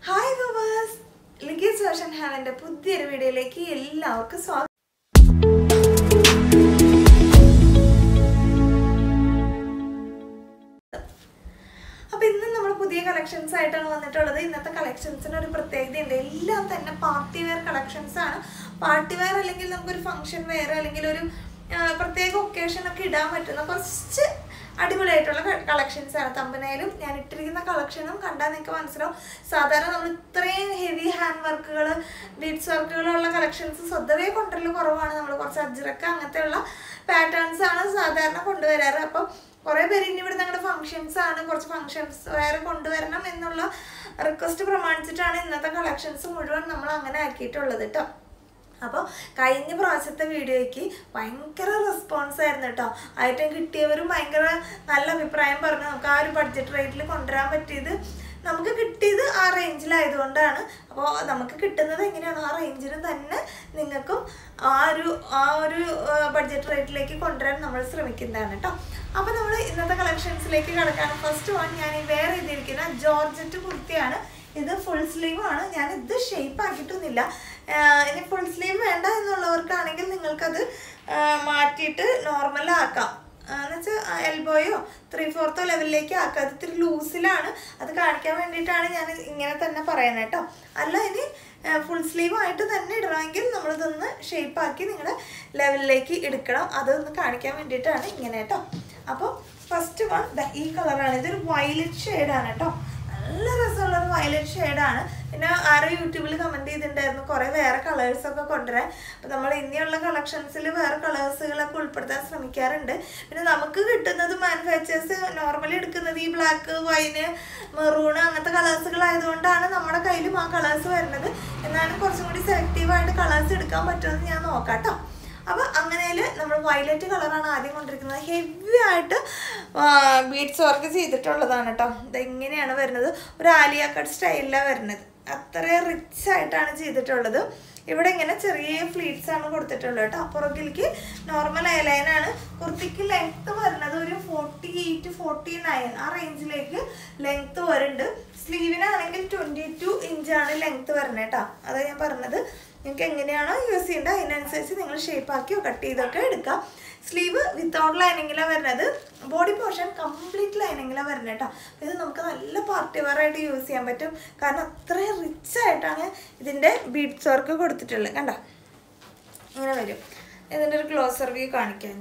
Hi viewers, Liggie's Fashion Haven's പുതിയൊരു വീഡിയോയിലേക്ക് എല്ലാവർക്കും സ്വാഗതം. അപ്പോൾ ഇന്ന് നമ്മൾ പുതിയ കളക്ഷൻസ് ആയിട്ടാണ് വന്നിട്ടുള്ളത്. ഇന്നത്തെ കളക്ഷൻസിന് ഒരു പ്രത്യേകതയുണ്ട്. എല്ലാം തന്നെ പാർട്ടി വെയർ കളക്ഷൻസ് ആണ്. പാർട്ടി വെയർ അല്ലെങ്കിൽ നമുക്കൊരു ഫംഗ്ഷൻ വെയർ അല്ലെങ്കിൽ ഒരു പ്രത്യേക ഒക്കേഷൻ ഒക്കെ ഇടാൻ പറ്റുന്ന കുറച്ച് അടിപൊളിയായിട്ടുള്ള കളക്ഷൻസ് ആണ്. തമ്പനയിലും ഞാൻ ഇട്ടിരിക്കുന്ന കളക്ഷനും കണ്ടാൽ നിങ്ങൾക്ക് മനസ്സിലാവും. സാധാരണ നമ്മൾ ഇത്രയും ഹെവി ഹാൻഡ് വർക്കുകൾ ബീഡ്സ് വർക്കുകളുള്ള കളക്ഷൻസ് സ്വതവേ കൊണ്ടുവരൽ കുറവാണ്. നമ്മൾ കുറച്ച് അജ്രക്ക അങ്ങനത്തെയുള്ള പാറ്റേൺസ് ആണ് സാധാരണ കൊണ്ടുവരാറ്. അപ്പം കുറേ പേര് ഇനി ഇവിടെ ഞങ്ങളുടെ ഫംഗ്ഷൻസ് ആണ്, കുറച്ച് ഫംഗ്ഷൻസ് വേറെ കൊണ്ടുവരണം എന്നുള്ള റിക്വസ്റ്റ് പ്രമാണിച്ചിട്ടാണ് ഇന്നത്തെ കളക്ഷൻസ് മുഴുവൻ നമ്മൾ അങ്ങനെ ആക്കിയിട്ടുള്ളത് കേട്ടോ. അപ്പോൾ കഴിഞ്ഞ പ്രാവശ്യത്തെ വീഡിയോയ്ക്ക് ഭയങ്കര റെസ്പോൺസ് ആയിരുന്നു കേട്ടോ. ഐറ്റം കിട്ടിയവരും ഭയങ്കര നല്ല അഭിപ്രായം പറഞ്ഞു. നമുക്ക് ആ ഒരു ബഡ്ജറ്റ് റേറ്റിൽ കൊണ്ടുവരാൻ പറ്റിയത് നമുക്ക് കിട്ടിയത് ആ റേഞ്ചിലായതുകൊണ്ടാണ്. അപ്പോൾ നമുക്ക് കിട്ടുന്നത് എങ്ങനെയാണ് ആ റേഞ്ചിന് തന്നെ നിങ്ങൾക്കും ആ ഒരു ബഡ്ജറ്റ് റേറ്റിലേക്ക് കൊണ്ടുവരാൻ നമ്മൾ ശ്രമിക്കുന്നതാണ് കേട്ടോ. അപ്പോൾ നമ്മൾ ഇന്നത്തെ കളക്ഷൻസിലേക്ക് കിടക്കാണ്. ഫസ്റ്റ് വൺ ഞാൻ വെയർ ചെയ്തിരിക്കുന്ന ജോർജറ്റ് കുർത്തിയാണ്. ഇത് ഫുൾ സ്ലീവ് ആണ്. ഞാൻ ഇത് ഷേപ്പ് ആക്കിയിട്ടൊന്നുമില്ല. ഇനി ഫുൾ സ്ലീവ് വേണ്ട എന്നുള്ളവർക്കാണെങ്കിൽ നിങ്ങൾക്കത് മാറ്റിയിട്ട് നോർമലാക്കാം. എന്നുവെച്ചാൽ എൽബോയോ 3/4 ലെവലിലേക്ക് ആക്കാം. അത് ഇത്തിരി ലൂസിലാണ്. അത് കാണിക്കാൻ വേണ്ടിയിട്ടാണ് ഞാൻ ഇങ്ങനെ തന്നെ പറയുന്നത് കേട്ടോ. അല്ല ഇനി ഫുൾ സ്ലീവ് ആയിട്ട് തന്നെ ഇടണമെങ്കിൽ നമ്മളിതൊന്ന് ഷേപ്പാക്കി നിങ്ങളുടെ ലെവലിലേക്ക് എടുക്കണം. അതൊന്ന് കാണിക്കാൻ വേണ്ടിയിട്ടാണ് ഇങ്ങനെ കേട്ടോ. അപ്പോൾ ഫസ്റ്റ് വൺ ഈ കളറാണ്. ഇതൊരു വയലറ്റ് ഷെയ്ഡാണ് കേട്ടോ. നല്ല രസമുള്ളൊരു വയലറ്റ് ഷെയ്ഡാണ്. പിന്നെ ആരോ യൂട്യൂബിൽ കമൻറ്റ് ചെയ്തിട്ടുണ്ടായിരുന്നു കുറേ വേറെ കളേഴ്സൊക്കെ കൊണ്ടുവരാൻ. അപ്പോൾ നമ്മൾ ഇനിയുള്ള കളക്ഷൻസിൽ വേറെ കളേഴ്സുകളൊക്കെ ഉൾപ്പെടുത്താൻ ശ്രമിക്കാറുണ്ട്. പിന്നെ നമുക്ക് കിട്ടുന്നത് മാനുഫാക്ചേഴ്സ് നോർമലി എടുക്കുന്നത് ഈ ബ്ലാക്ക്, വൈന്, മെറൂണ് അങ്ങനത്തെ കളേഴ്സുകളായതുകൊണ്ടാണ് നമ്മുടെ കയ്യിലും ആ കളേഴ്സ് വരുന്നത്. എന്നാലും കുറച്ചും കൂടി സെലക്റ്റീവായിട്ട് കളേഴ്സ് എടുക്കാൻ പറ്റുമെന്ന് ഞാൻ നോക്കാം കേട്ടോ. അപ്പോൾ അങ്ങനെയിൽ നമ്മൾ വയലറ്റ് കളറാണ് ആദ്യം കൊണ്ടിരിക്കുന്നത്. ഹെവി ആയിട്ട് ബീഡ്സ് വർക്ക് ചെയ്തിട്ടുള്ളതാണ് കേട്ടോ. ഇതെങ്ങനെയാണ് വരുന്നത്, ഒരു ആലിയ കട്ട് സ്റ്റൈലിലാണ് വരുന്നത്. അത്രയും റിച്ച് ആയിട്ടാണ് ചെയ്തിട്ടുള്ളത്. ഇവിടെ ഇങ്ങനെ ചെറിയ ഫ്ലീറ്റ്സ് ആണ് കൊടുത്തിട്ടുള്ളത് കേട്ടോ. പുറകിലേക്ക് നോർമൽ എയർലൈനാണ്. കുർത്തിക്ക് ലെങ്ത്ത് വരുന്നത് ഒരു 48-49 ആ റേഞ്ചിലേക്ക് ലെങ്ത്ത് വരുന്നുണ്ട്. സ്ലീവിനാണെങ്കിൽ 22 ഇഞ്ചാണ് ലെങ്ത്ത് വരുന്നത് കേട്ടോ. അതാണ് ഞാൻ പറഞ്ഞത്. നിങ്ങൾക്ക് എങ്ങനെയാണോ യൂസ് ചെയ്യേണ്ടത് അതിനനുസരിച്ച് നിങ്ങൾ ഷേപ്പാക്കിയോ കട്ട് ചെയ്തൊക്കെ എടുക്കാം. സ്ലീവ് വിത്തൗട്ട് ലൈനിങ്ങിലാണ് വരുന്നത്. ബോഡി പോർഷൻ കംപ്ലീറ്റ് ലൈനിങ്ങിലാണ് വരുന്നത് കേട്ടോ. ഇത് നമുക്ക് നല്ല പാർട്ടി വെയർ ആയിട്ട് യൂസ് ചെയ്യാൻ പറ്റും. കാരണം അത്രയും റിച്ച് ആയിട്ടാണ് ഇതിൻ്റെ ബീഡ്സ് വർക്ക് കൊടുത്തിട്ടുള്ളത്. കണ്ടോ ഇങ്ങനെ വരും. ഇതിൻ്റെ ഒരു ക്ലോസർ വ്യൂ കാണിക്കാൻ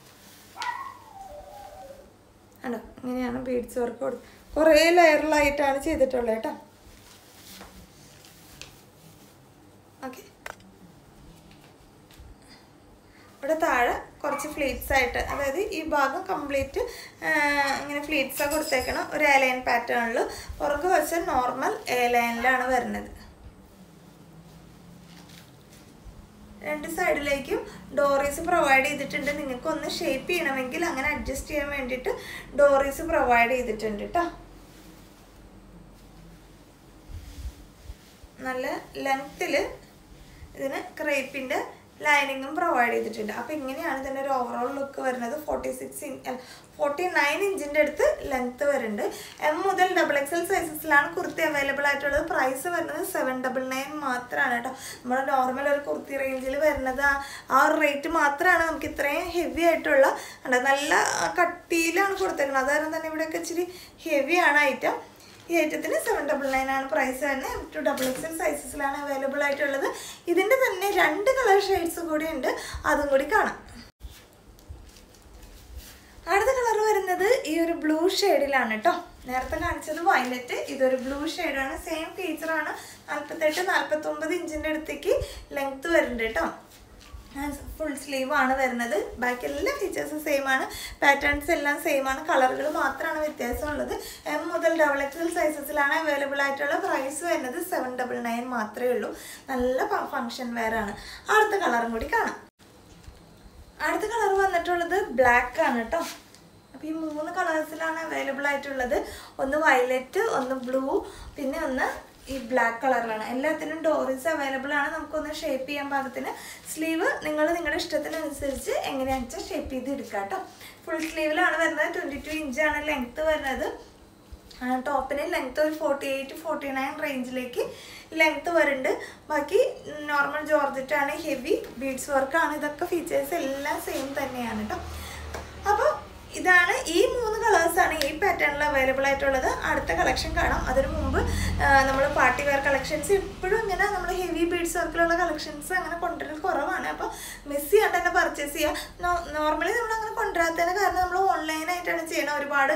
കണ്ടോ. ഇങ്ങനെയാണ് ബീഡ്സ് വർക്ക് കൊടുത്ത് കുറേ ലെയറിലായിട്ടാണ് ചെയ്തിട്ടുള്ളത് കേട്ടോ. ഓക്കെ, ഇവിടെ താഴെ കുറച്ച് ഫ്ലീറ്റ്സ് ആയിട്ട്, അതായത് ഈ ഭാഗം കംപ്ലീറ്റ് ഇങ്ങനെ ഫ്ലീറ്റ്സാണ് കൊടുത്തേക്കണം. ഒരു എയർലൈൻ പാറ്റേണിൽ. പുറകു വെച്ച നോർമൽ എയർലൈനിലാണ് വരുന്നത്. രണ്ട് സൈഡിലേക്കും ഡോറീസ് പ്രൊവൈഡ് ചെയ്തിട്ടുണ്ട്. നിങ്ങൾക്ക് ഒന്ന് ഷേപ്പ് ചെയ്യണമെങ്കിൽ അങ്ങനെ അഡ്ജസ്റ്റ് ചെയ്യാൻ വേണ്ടിയിട്ട് ഡോറീസ് പ്രൊവൈഡ് ചെയ്തിട്ടുണ്ട് കേട്ടോ. നല്ല ലെങ്ത്തിൽ ഇതിന് ക്രേപ്പിൻ്റെ ലൈനിങ്ങും പ്രൊവൈഡ് ചെയ്തിട്ടുണ്ട്. അപ്പോൾ ഇങ്ങനെയാണ് ഇതിൻ്റെ ഒരു ഓവറോൾ ലുക്ക് വരുന്നത്. 49 ഇഞ്ചിൻ്റെ അടുത്ത് ലെങ്ത്ത് വരുന്നുണ്ട്. M മുതൽ XXL സൈസസിലാണ് കുർത്തി അവൈലബിൾ ആയിട്ടുള്ളത്. പ്രൈസ് വരുന്നത് 799 മാത്രമാണ് കേട്ടോ. നമ്മുടെ നോർമൽ ഒരു കുർത്തി റേഞ്ചിൽ വരുന്നത് ആ ഒരു റേറ്റ് മാത്രമാണ്. നമുക്ക് ഇത്രയും ഹെവി ആയിട്ടുള്ള നല്ല കട്ടിയിലാണ് കൊടുത്തേക്കുന്നത്. അതുകാരണം തന്നെ ഇവിടെയൊക്കെ ഇച്ചിരി ഹെവിയാണ് ഐറ്റം. ഈ ഐറ്റത്തിന് 799 ആണ് പ്രൈസ് തന്നെ. XXL സൈസസിലാണ് അവൈലബിൾ ആയിട്ടുള്ളത്. ഇതിൻ്റെ തന്നെ 2 കളർ ഷെയ്ഡ്സ് കൂടി ഉണ്ട്, അതും കൂടി കാണാം. അടുത്ത കളർ വരുന്നത് ഈ ഒരു ബ്ലൂ ഷെയ്ഡിലാണ് കേട്ടോ. നേരത്തെ കാണിച്ചത് വയലറ്റ്, ഇതൊരു ബ്ലൂ ഷെയ്ഡാണ്. സെയിം ഫീച്ചറാണ്. 48-49 ഇഞ്ചിൻ്റെ അടുത്തേക്ക് ലെങ്ത്ത് വരുന്നുണ്ട് കേട്ടോ. ഫുൾ സ്ലീവ് ആണ് വരുന്നത്. ബാക്കി എല്ലാ ഫീച്ചേഴ്സും സെയിം ആണ്. പാറ്റേൺസ് എല്ലാം സെയിം ആണ്. കളറുകൾ മാത്രമാണ് വ്യത്യാസമുള്ളത്. M മുതൽ XXL സൈസസിലാണ് അവൈലബിൾ ആയിട്ടുള്ള. പ്രൈസ് വരുന്നത് 799 മാത്രമേ ഉള്ളൂ. നല്ല ഫങ്ഷൻ വെയർ ആണ്. അടുത്ത കളറും കൂടി കാണാം. അടുത്ത കളർ വന്നിട്ടുള്ളത് ബ്ലാക്ക് ആണ് കേട്ടോ. അപ്പോൾ ഈ 3 കളേഴ്സിലാണ് അവൈലബിൾ ആയിട്ടുള്ളത്. ഒന്ന് വയലറ്റ്, ഒന്ന് ബ്ലൂ, പിന്നെ ഒന്ന് ഈ ബ്ലാക്ക് കളറിലാണ്. എല്ലാത്തിനും ഡോറീസ് അവൈലബിൾ ആണ്. നമുക്കൊന്ന് ഷേപ്പ് ചെയ്യാൻ പാകത്തിന്. സ്ലീവ് നിങ്ങൾ നിങ്ങളുടെ ഇഷ്ടത്തിനനുസരിച്ച് എങ്ങനെയാണെന്ന് വെച്ചാൽ ഷേപ്പ് ചെയ്ത് എടുക്കാം കേട്ടോ. ഫുൾ സ്ലീവിലാണ് വരുന്നത്. 22 ഇഞ്ചാണ് ലെങ്ത്ത് വരുന്നത്. ടോപ്പിന് ലെങ്ത്ത് ഒരു 48-49 റേഞ്ചിലേക്ക് ലെങ്ത്ത് വരുന്നുണ്ട്. ബാക്കി നോർമൽ ജോർജറ്റാണ്, ഹെവി ബീഡ്സ് വർക്കാണ്. ഇതൊക്കെ ഫീച്ചേഴ്സ് എല്ലാം സെയിം തന്നെയാണ് കേട്ടോ. അപ്പോൾ ഇതാണ് ഈ 3 കളേഴ്സാണ് ഈ പാറ്റേണിൽ അവൈലബിൾ ആയിട്ടുള്ളത്. അടുത്ത കളക്ഷൻ കാണാം. അതിനു മുമ്പ് നമ്മൾ പാർട്ടി വെയർ കളക്ഷൻസ് എപ്പോഴും ഇങ്ങനെ നമ്മൾ ഹെവി ബീഡ്സ് വർക്കിലുള്ള കളക്ഷൻസ് അങ്ങനെ കൊണ്ടുവരൽ കുറവാണ്. അപ്പോൾ മിസ് ചെയ്യാണ്ട് തന്നെ പർച്ചേസ് ചെയ്യുക. നോർമലി നമ്മളങ്ങനെ കൊണ്ടുവരാത്തതിന് കാരണം നമ്മൾ ഓൺലൈനായിട്ടാണ് ചെയ്യണം. ഒരുപാട്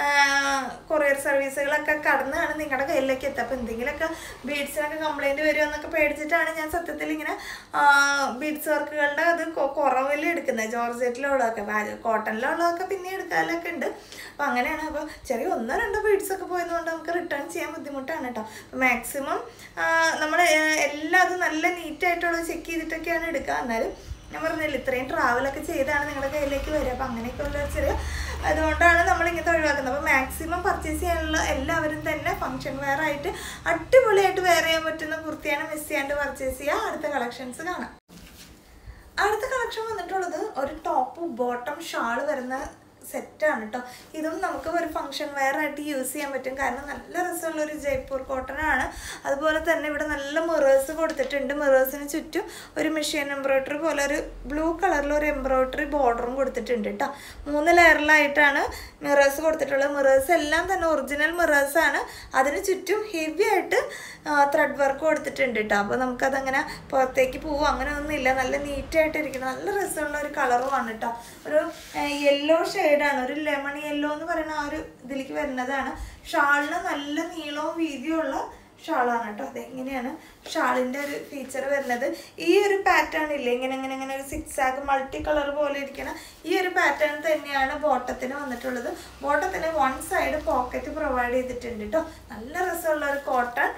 കൊറിയർ സർവീസുകളൊക്കെ കടന്നാണ് നിങ്ങളുടെ കയ്യിലേക്ക് എത്തുക. അപ്പോൾ എന്തെങ്കിലുമൊക്കെ ബീഡ്സിനൊക്കെ കംപ്ലൈൻറ്റ് വരുമെന്നൊക്കെ പേടിച്ചിട്ടാണ് ഞാൻ സത്യത്തിൽ ഇങ്ങനെ ബീഡ്സ് വർക്കുകളുടെ അത് കുറവിൽ എടുക്കുന്നത്. ജോർജറ്റിലുള്ളതൊക്കെ, കോട്ടണിലുള്ളതൊക്കെ പിന്നെ എടുക്കാനൊക്കെ ഉണ്ട്. അപ്പോൾ അങ്ങനെയാണ്. അപ്പോൾ ചെറിയ 1-2 ബീഡ്സൊക്കെ പോയതുകൊണ്ട് നമുക്ക് റിട്ടേൺ ചെയ്യാൻ ബുദ്ധിമുട്ടാണ് കേട്ടോ. മാക്സിമം നമ്മൾ എല്ലാതും നല്ല നീറ്റായിട്ടുള്ളത് ചെക്ക് ചെയ്തിട്ടൊക്കെയാണ് എടുക്കുക. എന്നാലും ഞാൻ പറഞ്ഞില്ല, ഇത്രയും ട്രാവലൊക്കെ ചെയ്താണ് നിങ്ങളുടെ കയ്യിലേക്ക് വരിക. അപ്പോൾ അങ്ങനെയൊക്കെയുള്ള ചെറിയ അതുകൊണ്ടാണ് നമ്മളിങ്ങനത്തെ ഒഴിവാക്കുന്നത്. അപ്പോൾ മാക്സിമം പർച്ചേസ് ചെയ്യാനുള്ള എല്ലാവരും തന്നെ ഫംഗ്ഷൻ വെയർ ആയിട്ട് അടിപൊളിയായിട്ട് വെയർ ചെയ്യാൻ പറ്റുന്ന കുർത്തിയാണ്. മിസ് ചെയ്യാണ്ട് പർച്ചേസ് ചെയ്യുക. അടുത്ത കളക്ഷൻസ് കാണാം. അടുത്ത കളക്ഷൻ വന്നിട്ടുള്ളത് ഒരു ടോപ്പ് ബോട്ടം ഷാൾ വരുന്ന സെറ്റാണ് കേട്ടോ. ഇതും നമുക്ക് ഒരു ഫംഗ്ഷൻ വെയർ ആയിട്ട് യൂസ് ചെയ്യാൻ പറ്റും. കാരണം നല്ല രസമുള്ളൊരു ജയ്പൂർ കോട്ടൺ ആണ്. അതുപോലെ തന്നെ ഇവിടെ നല്ല മിറേഴ്സ് കൊടുത്തിട്ടുണ്ട്. മിറേഴ്സിന് ചുറ്റും ഒരു മെഷീൻ എംബ്രോയിഡറി പോലെ ഒരു ബ്ലൂ കളറിലൊരു എംബ്രോയിഡറി ബോർഡറും കൊടുത്തിട്ടുണ്ട് കേട്ടോ. 3 ലെയറിലായിട്ടാണ് മിറേഴ്സ് കൊടുത്തിട്ടുള്ളത്. മിറേഴ്സ് എല്ലാം തന്നെ ഒറിജിനൽ മിറേഴ്സാണ്. അതിന് ചുറ്റും ഹെവി ആയിട്ട് ത്രെഡ് വർക്ക് കൊടുത്തിട്ടുണ്ട് കേട്ടോ. അപ്പോൾ നമുക്കതങ്ങനെ പുറത്തേക്ക് പോവും അങ്ങനെ ഒന്നുമില്ല. നല്ല നീറ്റായിട്ടിരിക്കണം. നല്ല രസമുള്ള ഒരു കളറുമാണ് കേട്ടോ. ഒരു യെല്ലോ ഷെയ്ഡാണ്, ഒരു ലെമൺ യെല്ലോ എന്ന് പറയുന്ന ആ ഒരു ഇതിലേക്ക് വരുന്നതാണ്. ഷാളിന് നല്ല നീളവും വീതിയും ഉള്ള ഷാളാണ് കേട്ടോ. അതെങ്ങനെയാണ് ഷാളിൻ്റെ ഒരു ഫീച്ചർ വരുന്നത്. ഈ ഒരു പാറ്റേൺ ഇല്ലേ, ഇങ്ങനെ ഒരു സിക്സാഗ് മൾട്ടി കളർ പോലെ ഇരിക്കണം. ഈ ഒരു പാറ്റേൺ തന്നെയാണ് ബോട്ടത്തിന് വന്നിട്ടുള്ളത്. ബോട്ടത്തിന് 1 സൈഡ് പോക്കറ്റ് പ്രൊവൈഡ് ചെയ്തിട്ടുണ്ട് കേട്ടോ. നല്ല രസമുള്ള ഒരു കോട്ടൺ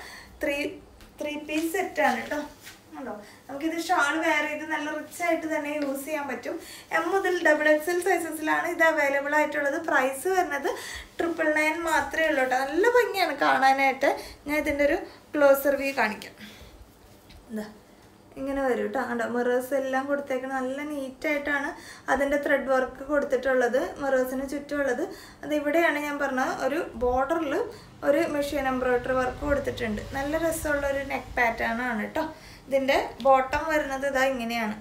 3 പീസ് സെറ്റാണ് കേട്ടോ. ഉണ്ടോ, നമുക്കിത് ഷാൾ വെയർ ചെയ്ത് നല്ല റിച്ച് ആയിട്ട് തന്നെ യൂസ് ചെയ്യാൻ പറ്റും. M മുതൽ XXL സൈസസിലാണ് ഇത് അവൈലബിൾ ആയിട്ടുള്ളത്. പ്രൈസ് വരുന്നത് 999 മാത്രമേ ഉള്ളൂ കേട്ടോ. നല്ല ഭംഗിയാണ് കാണാനായിട്ട്. ഞാൻ ഇതിൻ്റെ ഒരു ക്ലോസർ വ്യൂ കാണിക്കാം. എന്താ ഇങ്ങനെ വരും കേട്ടോ. കണ്ടോ, മിറേഴ്സ് എല്ലാം കൊടുത്തേക്കണം. നല്ല നീറ്റായിട്ടാണ് അതിൻ്റെ ത്രെഡ് വർക്ക് കൊടുത്തിട്ടുള്ളത്. മിറേഴ്സിന് ചുറ്റുമുള്ളത് അതിവിടെയാണ് ഞാൻ പറഞ്ഞ ഒരു ബോർഡറിൽ ഒരു മെഷീൻ എംബ്രോയിഡറി വർക്ക് കൊടുത്തിട്ടുണ്ട്. നല്ല രസമുള്ള ഒരു നെക്ക് പാറ്റേൺ ആണ് കേട്ടോ. ഇതിൻ്റെ ബോട്ടം വരുന്നത് ഇതാ ഇങ്ങനെയാണ്.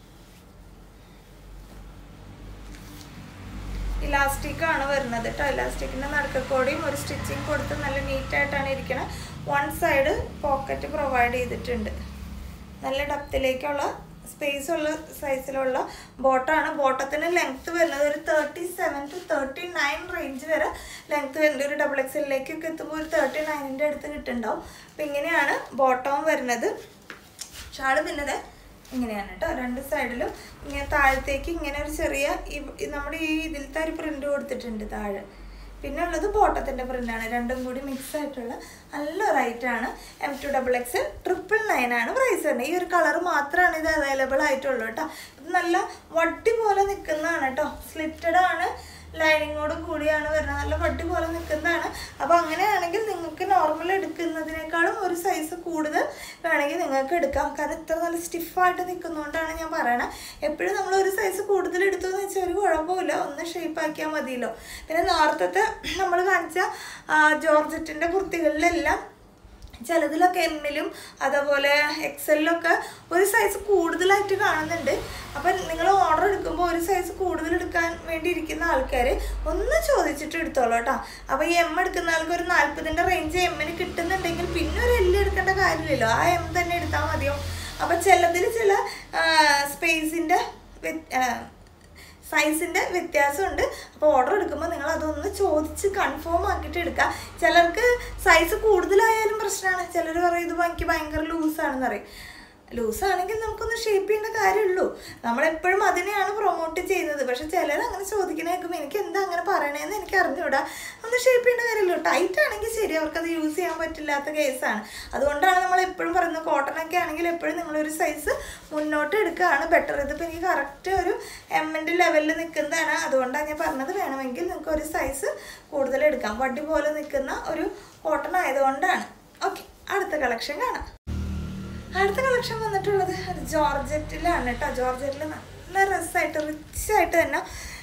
ഇലാസ്റ്റിക്കാണ് വരുന്നത് കേട്ടോ. ഇലാസ്റ്റിക്കിൻ്റെ നടുക്കക്കോടിയും ഒരു സ്റ്റിച്ചിങ് കൊടുത്ത് നല്ല നീറ്റായിട്ടാണ് ഇരിക്കുന്നത്. 1 സൈഡ് പോക്കറ്റ് പ്രൊവൈഡ് ചെയ്തിട്ടുണ്ട്. നല്ല ഡെപ്തിലേക്കുള്ള സ്പേസ് ഉള്ള സൈസിലുള്ള ബോട്ടമാണ്. ബോട്ടത്തിന് ലെങ്ത്ത് വരുന്നത് ഒരു 37 to 39 റേഞ്ച് വരെ ലെങ്ത്ത് വരുന്നുണ്ട്. ഒരു XXLിലേക്കൊക്കെ എത്തുമ്പോൾ ഒരു 39ൻ്റെ അടുത്ത് കിട്ടുന്നുണ്ടാവും. അപ്പം ഇങ്ങനെയാണ് ബോട്ടവും വരുന്നത്. ഷാള് പിന്നത് ഇങ്ങനെയാണ് കേട്ടോ. 2 സൈഡിലും ഇങ്ങനെ താഴത്തേക്ക് ഇങ്ങനെ ഒരു ചെറിയ നമ്മുടെ ഈ ഇതിലത്തെ ഒരു പ്രിൻ്റ് കൊടുത്തിട്ടുണ്ട് താഴെ. പിന്നെ ഉള്ളത് ബോട്ടത്തിൻ്റെ പ്രിൻ്റാണ്. രണ്ടും കൂടി മിക്സ് ആയിട്ടുള്ള നല്ല റൈറ്റാണ്. M2XXL 999 ആണ് പ്രൈസ് വരുന്നത്. ഈ ഒരു കളർ മാത്രമാണ് ഇത് അവൈലബിൾ ആയിട്ടുള്ളൂ കേട്ടോ. ഇത് നല്ല വട്ടി പോലെ നിൽക്കുന്നതാണ് കേട്ടോ. സ്ലിറ്റഡ് ആണ്, ലൈനിങ്ങോട് കൂടിയാണ് വരുന്നത്. നല്ല വട്ടി പോലെ നിൽക്കുന്നതാണ്. അപ്പോൾ അങ്ങനെയാണെങ്കിൽ നിങ്ങൾക്ക് നോർമൽ എടുക്കുന്നതിനേക്കാളും ഒരു സൈസ് കൂടുതൽ വേണമെങ്കിൽ നിങ്ങൾക്ക് എടുക്കാം. കാരണം ഇത്ര നല്ല സ്റ്റിഫായിട്ട് നിൽക്കുന്നതുകൊണ്ടാണ് ഞാൻ പറയണത്. എപ്പോഴും നമ്മൾ ഒരു സൈസ് കൂടുതൽ എടുത്തതെന്ന് വെച്ചാൽ ഒരു കുഴപ്പമില്ല, ഒന്ന് ഷേപ്പാക്കിയാൽ മതിയല്ലോ. പിന്നെ നേരത്തെ നമ്മൾ കാണിച്ച ജോർജറ്റിൻ്റെ കുർത്തികളിലെല്ലാം ചിലതിലൊക്കെ എമ്മിലും അതേപോലെ XLലൊക്കെ ഒരു സൈസ് കൂടുതലായിട്ട് കാണുന്നുണ്ട്. അപ്പം നിങ്ങൾ ഓർഡർ എടുക്കുമ്പോൾ ഒരു സൈസ് കൂടുതൽ എടുക്കാൻ വേണ്ടി ഇരിക്കുന്ന ആൾക്കാർ ഒന്ന് ചോദിച്ചിട്ട് എടുത്തോളൂ കേട്ടോ. അപ്പോൾ ഈ M എടുക്കുന്ന ആൾക്ക് ഒരു 40ൻ്റെ റേഞ്ച് എമ്മിന് കിട്ടുന്നുണ്ടെങ്കിൽ പിന്നെ ഒരു L എടുക്കേണ്ട കാര്യമില്ലല്ലോ. ആ M തന്നെ എടുത്താൽ മതിയോ. അപ്പോൾ ചിലതിൽ ചില സ്പേസിൻ്റെ സൈസിൻ്റെ വ്യത്യാസമുണ്ട്. അപ്പോൾ ഓർഡർ എടുക്കുമ്പോൾ നിങ്ങൾ അതൊന്ന് ചോദിച്ച് കൺഫേം ആക്കിയിട്ട് എടുക്കുക. ചിലർക്ക് സൈസ് കൂടുതലായാലും പ്രശ്നമാണ്. ചിലർ പറയും ഇത് എനിക്ക് ഭയങ്കര ലൂസാണെന്ന് പറയും. ലൂസാണെങ്കിൽ നമുക്കൊന്ന് ഷേപ്പ് ചെയ്യേണ്ട കാര്യമുള്ളൂ. നമ്മളെപ്പോഴും അതിനെയാണ് പ്രൊമോട്ട് ചെയ്യുന്നത്. പക്ഷെ ചിലർ അങ്ങനെ ചോദിക്കണേക്കും എനിക്ക് എന്താ അങ്ങനെ പറയണേന്ന് എനിക്ക് അറിഞ്ഞൂടാ. ഒന്ന് ഷേപ്പ് ചെയ്യേണ്ട കാര്യമുള്ളൂ. ടൈറ്റ് ആണെങ്കിൽ ശരി, അവർക്കത് യൂസ് ചെയ്യാൻ പറ്റില്ലാത്ത കേസാണ്. അതുകൊണ്ടാണ് നമ്മൾ എപ്പോഴും പറയുന്നത് കോട്ടണൊക്കെ ആണെങ്കിൽ എപ്പോഴും നിങ്ങളൊരു സൈസ് മുന്നോട്ട് എടുക്കുകയാണ് ബെറ്റർ. ഇതിപ്പോൾ എനിക്ക് കറക്റ്റ് ഒരു എമ്മിൻ്റെ ലെവലിൽ നിൽക്കുന്നതാണ്. അതുകൊണ്ടാണ് ഞാൻ പറഞ്ഞത് വേണമെങ്കിൽ നിങ്ങൾക്ക് ഒരു സൈസ് കൂടുതൽ എടുക്കാം. വടി പോലെ നിൽക്കുന്ന ഒരു കോട്ടൺ ആയതുകൊണ്ടാണ്. ഓക്കെ, അടുത്ത കളക്ഷൻ കാണാം. അടുത്ത കളക്ഷൻ വന്നിട്ടുള്ളത് ജോർജറ്റിലാണ് കേട്ടോ. ജോർജറ്റിൽ നല്ല രസമായിട്ട് റിച്ചായിട്ട് തന്നെ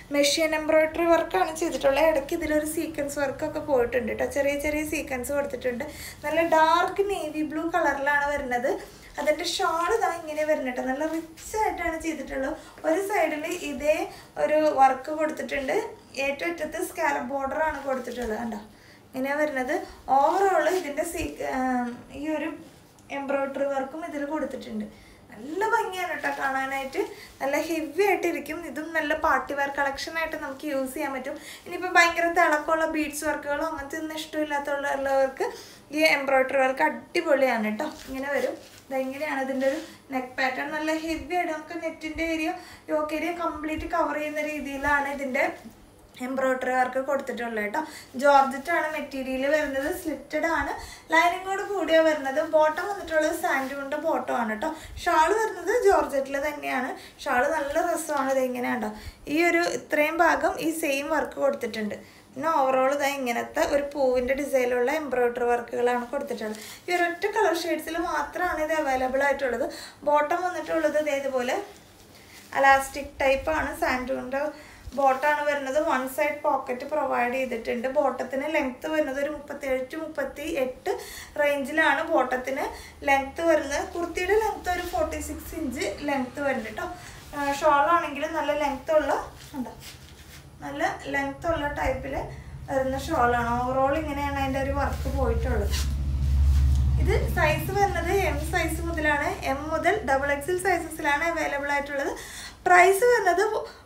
മെഷീൻ എംബ്രോയിഡറി വർക്കാണ് ചെയ്തിട്ടുള്ളത്. ഇടയ്ക്ക് ഇതിലൊരു സീക്വൻസ് വർക്കൊക്കെ പോയിട്ടുണ്ട് കേട്ടോ. ചെറിയ ചെറിയ സീക്വൻസ് കൊടുത്തിട്ടുണ്ട്. നല്ല ഡാർക്ക് നേവി ബ്ലൂ കളറിലാണ് വരുന്നത്. അതിൻ്റെ ഷാൾ ഇതാ ഇങ്ങനെ വരുന്നുണ്ട്. നല്ല റിച്ച് ആയിട്ടാണ് ചെയ്തിട്ടുള്ളത്. ഒരു സൈഡിൽ ഇതേ ഒരു വർക്ക് കൊടുത്തിട്ടുണ്ട്. ഏറ്റവും അറ്റത്ത് സ്കാലപ്പ് ബോർഡറാണ് കൊടുത്തിട്ടുള്ളത്. കണ്ടോ ഇങ്ങനെ വരുന്നത്. ഓവറോൾ ഇതിൻ്റെ ഈ ഒരു എംബ്രോയിഡറി വർക്കും ഇതിൽ കൊടുത്തിട്ടുണ്ട്. നല്ല ഭംഗിയാണ് കേട്ടോ കാണാനായിട്ട്. നല്ല ഹെവി ആയിട്ടിരിക്കും. ഇതും നല്ല പാർട്ടി വെയർ കളക്ഷനായിട്ട് നമുക്ക് യൂസ് ചെയ്യാൻ പറ്റും. ഇനിയിപ്പോൾ ഭയങ്കര തിളക്കമുള്ള ബീഡ്സ് വർക്കുകളോ അങ്ങനത്തെ ഒന്നും ഇഷ്ടമില്ലാത്തുള്ളവർക്ക് ഈ എംബ്രോയിഡറി വർക്ക് അടിപൊളിയാണ് കേട്ടോ. ഇങ്ങനെ വരും. ഇതെങ്ങനെയാണ് ഇതിൻ്റെ ഒരു നെക്ക് പാറ്റേൺ. നല്ല ഹെവി ആയിട്ട് നമുക്ക് നെറ്റിൻ്റെ area yoke area complete cover ചെയ്യുന്ന രീതിയിലാണ് ഇതിൻ്റെ എംബ്രോയിഡറി വർക്ക് കൊടുത്തിട്ടുള്ളത് കേട്ടോ. ജോർജറ്റാണ് മെറ്റീരിയൽ വരുന്നത്. സ്ലിറ്റഡ് ആണ്. ലൈനിങ്ങോട് കൂടിയാണ് വരുന്നത്. ബോട്ടം വന്നിട്ടുള്ളത് സാൻഡൂണിൻ്റെ ബോട്ടം ആണ് കേട്ടോ. ഷാൾ വരുന്നത് ജോർജറ്റിൽ തന്നെയാണ്. ഷാൾ നല്ല രസമാണ്. ഇതെങ്ങനെയാണ് കേട്ടോ. ഈ ഒരു ഇത്രയും ഭാഗം ഈ സെയിം വർക്ക് കൊടുത്തിട്ടുണ്ട്. പിന്നെ ഓവറോൾ ഇതാ ഇങ്ങനത്തെ ഒരു പൂവിൻ്റെ ഡിസൈനിലുള്ള എംബ്രോയിഡറി വർക്കുകളാണ് കൊടുത്തിട്ടുള്ളത്. ഈ ഒരൊറ്റ കളർ ഷെയ്ഡ്സിൽ മാത്രമാണ് ഇത് അവൈലബിൾ ആയിട്ടുള്ളത്. ബോട്ടം വന്നിട്ടുള്ളത് ഇതേപോലെ അലാസ്റ്റിക് ടൈപ്പാണ്. സാൻഡൂണിൻ്റെ ബോട്ടാണ് വരുന്നത്. വൺ സൈഡ് പോക്കറ്റ് പ്രൊവൈഡ് ചെയ്തിട്ടുണ്ട്. ബോട്ടത്തിന് ലെങ്ത്ത് വരുന്നത് ഒരു 37 to 38 റേഞ്ചിലാണ് ബോട്ടത്തിന് ലെങ്ത്ത് വരുന്നത്. കുർത്തിയുടെ ലെങ്ത്ത് ഒരു 46 ഇഞ്ച് ലെങ്ത്ത് വരുന്നുണ്ട് കേട്ടോ. ഷോളാണെങ്കിൽ നല്ല ലെങ്ത്തുള്ള ഉണ്ടോ, നല്ല ലെങ്ത്തുള്ള ടൈപ്പിൽ വരുന്ന ഷോളാണ്. ഓവറോൾ ഇങ്ങനെയാണ് അതിൻ്റെ ഒരു വർക്ക് പോയിട്ടുള്ളത്. ഇത് സൈസ് വരുന്നത് എം സൈസ് മുതലാണ്. എം മുതൽ XXL സൈസസിലാണ് അവൈലബിൾ ആയിട്ടുള്ളത്. പ്രൈസ് വരുന്നത്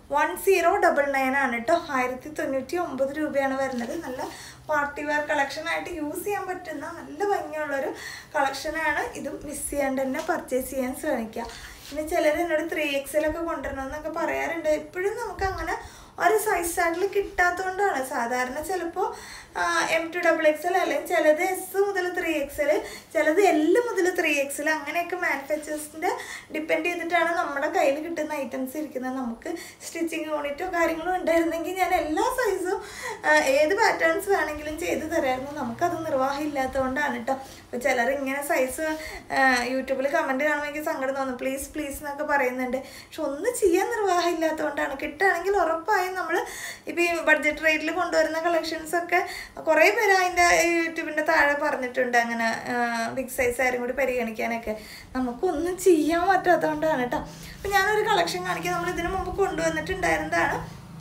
1099 ആണ് കേട്ടോ. 1099 രൂപയാണ് വരുന്നത്. നല്ല പാർട്ടി വെയർ കളക്ഷനായിട്ട് യൂസ് ചെയ്യാൻ പറ്റുന്ന നല്ല ഭംഗിയുള്ളൊരു കളക്ഷനാണ്. ഇതും മിസ് ചെയ്യാണ്ട് തന്നെ പർച്ചേസ് ചെയ്യാൻ ശ്രമിക്കുക. പിന്നെ ചിലർ എന്നോട് 3XL ഒക്കെ കൊണ്ടുവരണമെന്നൊക്കെ പറയാറുണ്ട്. എപ്പോഴും നമുക്ക് അങ്ങനെ ഒരു സൈസ് ചാർട്ടിൽ കിട്ടാത്തതുകൊണ്ടാണ്. സാധാരണ ചിലപ്പോൾ M to XXL അല്ലെങ്കിൽ ചിലത് S മുതൽ 3XL, ചിലത് L മുതൽ 3XL, അങ്ങനെയൊക്കെ മാനുഫാക്ചേഴ്സിൻ്റെ ഡിപ്പെൻഡ് ചെയ്തിട്ടാണ് നമ്മുടെ കയ്യിൽ കിട്ടുന്ന ഐറ്റംസ് ഇരിക്കുന്നത്. നമുക്ക് സ്റ്റിച്ചിങ് യൂണിറ്റോ കാര്യങ്ങളോ ഉണ്ടായിരുന്നെങ്കിൽ ഞാൻ എല്ലാ സൈസും ഏത് പാറ്റേൺസ് വേണമെങ്കിലും ചെയ്ത് തരായിരുന്നു. നമുക്കത് നിർവാഹം ഇല്ലാത്തതുകൊണ്ടാണ് കേട്ടോ. അപ്പോൾ ചിലർ ഇങ്ങനെ സൈസ് യൂട്യൂബിൽ കമൻറ്റ് കാണുമ്പോൾ എനിക്ക് സങ്കടം തോന്നും. പ്ലീസ് പ്ലീസ് എന്നൊക്കെ പറയുന്നുണ്ട്. പക്ഷെ ഒന്നും ചെയ്യാൻ നിർവാഹം ഇല്ലാത്തതുകൊണ്ടാണ്. കിട്ടുകയാണെങ്കിൽ ഉറപ്പായും നമ്മൾ ഇപ്പോൾ ഈ ബഡ്ജറ്റ് റേറ്റിൽ കൊണ്ടുവരുന്ന കളക്ഷൻസൊക്കെ കുറേ പേര് അതിൻ്റെ യൂട്യൂബിൻ്റെ താഴെ പറഞ്ഞിട്ടുണ്ട് അങ്ങനെ ബിഗ് സൈസ് ആരും കൂടി പരിഗണിക്കാനൊക്കെ. നമുക്കൊന്നും ചെയ്യാൻ പറ്റാത്തതുകൊണ്ടാണ് കേട്ടോ. അപ്പോൾ ഞാനൊരു കളക്ഷൻ കാണിക്കാം. നമ്മൾ ഇതിനു മുമ്പ് കൊണ്ടുവന്നിട്ടുണ്ടായിരുന്നതാണ്.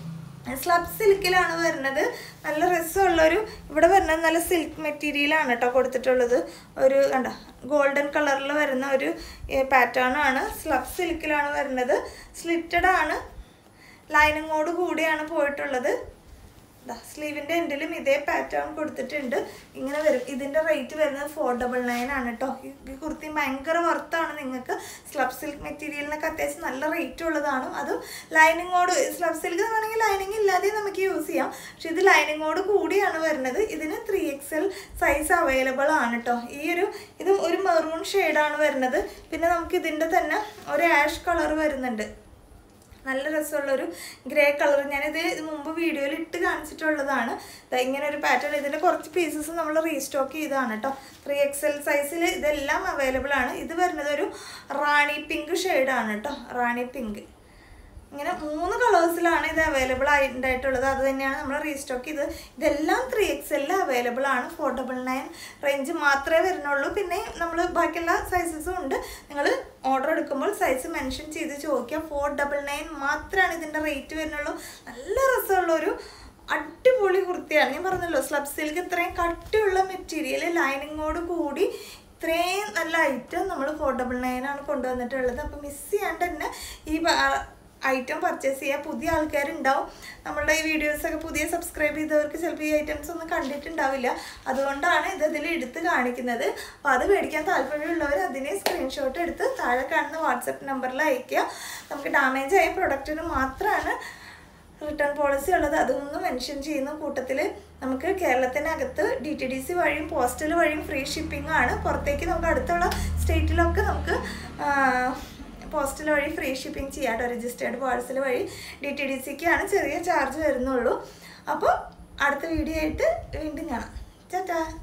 സ്ലബ് സിൽക്കിലാണ് വരുന്നത്. നല്ല രസമുള്ളൊരു ഇവിടെ വരുന്നത് നല്ല സിൽക്ക് മെറ്റീരിയലാണ് കേട്ടോ കൊടുത്തിട്ടുള്ളത്. ഒരു കണ്ട ഗോൾഡൻ കളറിൽ വരുന്ന ഒരു പാറ്റേൺ ആണ്. സ്ലബ് സിൽക്കിലാണ് വരുന്നത്. സ്ലിറ്റഡ് ആണ്. ലൈനിങ്ങോട് കൂടിയാണ് പോയിട്ടുള്ളത്. സ്ലീവിൻ്റെ എൻഡിലും ഇതേ പാറ്റേൺ കൊടുത്തിട്ടുണ്ട്. ഇങ്ങനെ വരും. ഇതിൻ്റെ റേറ്റ് വരുന്നത് 499 ആണ് കേട്ടോ. ഈ കുർത്തി ഭയങ്കര വർത്താണ് നിങ്ങൾക്ക്. സ്ലബ് സിൽക്ക് മെറ്റീരിയലിനൊക്കെ അത്യാവശ്യം നല്ല റേറ്റ് ഉള്ളതാണ്. അതും ലൈനിങ്ങോട് സ്ലബ് സിൽക്ക് വേണമെങ്കിൽ ലൈനിങ് ഇല്ലാതെ നമുക്ക് യൂസ് ചെയ്യാം. പക്ഷെ ഇത് ലൈനിങ്ങോട് കൂടിയാണ് വരുന്നത്. ഇതിന് 3XL സൈസ് അവൈലബിൾ ആണ് കേട്ടോ. ഇതും ഒരു മെറൂൺ ഷെയ്ഡാണ് വരുന്നത്. പിന്നെ നമുക്ക് ഇതിൻ്റെ തന്നെ ഒരു ആഷ് കളർ വരുന്നുണ്ട്. നല്ല രസമുള്ളൊരു ഗ്രേ കളർ. ഞാനിത് മുമ്പ് വീഡിയോയിൽ ഇട്ട് കാണിച്ചിട്ടുള്ളതാണ്. ഇങ്ങനെ ഒരു പാറ്റേൺ. ഇതിൻ്റെ കുറച്ച് പീസസ് നമ്മൾ റീസ്റ്റോക്ക് ചെയ്തതാണ് കേട്ടോ. 3XL സൈസിൽ ഇതെല്ലാം അവൈലബിൾ ആണ്. ഇത് വരുന്നത് ഒരു റാണി പിങ്ക് ഷെയ്ഡാണ് കേട്ടോ. റാണി പിങ്ക്. ഇങ്ങനെ 3 കളേഴ്സിലാണ് ഇത് അവൈലബിൾ ആയിട്ടുള്ളത്. അത് തന്നെയാണ് നമ്മൾ റീസ്റ്റോക്ക് ചെയ്തത്. ഇതെല്ലാം 3XL അവൈലബിൾ ആണ്. 499 റേഞ്ച് മാത്രമേ വരുന്നുള്ളൂ. പിന്നെ നമ്മൾ ബാക്കിയുള്ള സൈസസും ഉണ്ട്. നിങ്ങൾ ഓർഡർ എടുക്കുമ്പോൾ സൈസ് മെൻഷൻ ചെയ്ത് ചോദിക്കുക. 499 മാത്രമാണ് ഇതിൻ്റെ റേറ്റ് വരുന്നുള്ളൂ. നല്ല രസമുള്ളൊരു അടിപൊളി കുർത്തിയാണ്. ഞാൻ പറഞ്ഞല്ലോ സ്ലബ് സിൽക്ക് ഇത്രയും കട്ടിയുള്ള മെറ്റീരിയൽ ലൈനിങ്ങോട് കൂടി ഇത്രയും നല്ല ഐറ്റം നമ്മൾ 499 ആണ് കൊണ്ടുവന്നിട്ടുള്ളത്. അപ്പോൾ മിസ് ചെയ്യാണ്ട് തന്നെ ഈ ഐറ്റം പർച്ചേസ് ചെയ്യുക. പുതിയ ആൾക്കാരുണ്ടാവും. നമ്മളുടെ ഈ വീഡിയോസൊക്കെ പുതിയ സബ്സ്ക്രൈബ് ചെയ്തവർക്ക് ചിലപ്പോൾ ഈ ഐറ്റംസ് ഒന്നും കണ്ടിട്ടുണ്ടാവില്ല. അതുകൊണ്ടാണ് ഇതിൽ എടുത്ത് കാണിക്കുന്നത്. അപ്പോൾ അത് മേടിക്കാൻ താല്പര്യമുള്ളവർ അതിനെ സ്ക്രീൻഷോട്ട് എടുത്ത് താഴെ കാണുന്ന വാട്സപ്പ് നമ്പറിൽ അയയ്ക്കുക. നമുക്ക് ഡാമേജ് ആയ പ്രൊഡക്റ്റിന് മാത്രമാണ് റിട്ടേൺ പോളിസി ഉള്ളത്. അതൊന്നും മെൻഷൻ ചെയ്യുന്ന കൂട്ടത്തിൽ നമുക്ക് കേരളത്തിനകത്ത് DTDC വഴിയും പോസ്റ്റൽ വഴിയും ഫ്രീ ഷിപ്പിംഗ് ആണ്. പുറത്തേക്ക് നമുക്ക് അടുത്തുള്ള സ്റ്റേറ്റിലൊക്കെ നമുക്ക് പോസ്റ്റൽ വഴി ഫ്രീ ഷിപ്പിംഗ് ചെയ്യാം കേട്ടോ. രജിസ്റ്റേർഡ് പാഴ്സൽ വഴി DTDCക്കാണ് ചെറിയ ചാർജ് വരുന്നുള്ളൂ. അപ്പോൾ അടുത്ത വീഡിയോ ആയിട്ട് വീണ്ടും കാണാം. ടാറ്റാ.